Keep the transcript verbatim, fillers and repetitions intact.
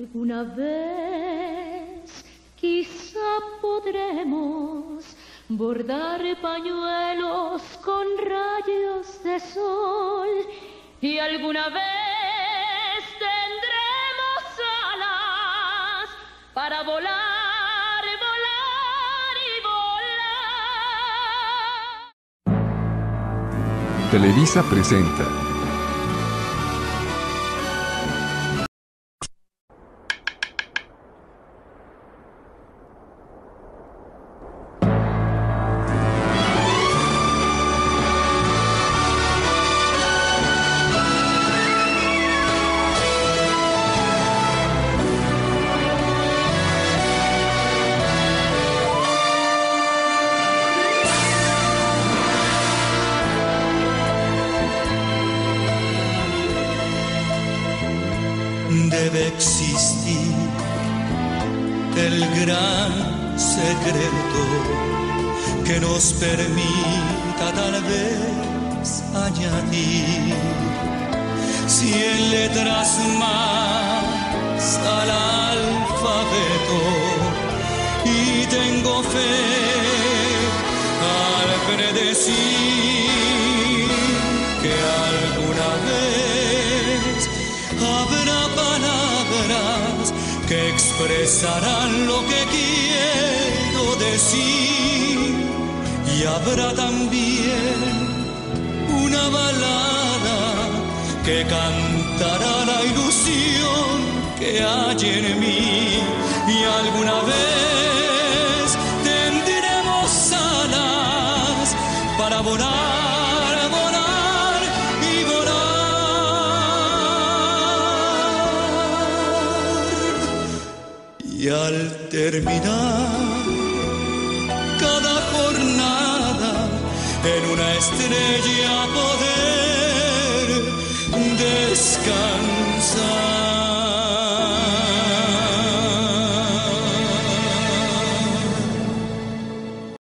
Alguna vez quizá podremos bordar pañuelos con rayos de sol y alguna vez tendremos alas para volar, volar y volar. Televisa presenta Debe existir el gran secreto que nos permita tal vez añadir cien letras más al alfabeto, y tengo fe al predecir que alguna vez habrá palabras que expresarán lo que quiero decir, y habrá también una balada que cantará la ilusión que hay en mí, y alguna vez tendremos alas para volar. Y al terminar cada jornada en una estrella poder descansar.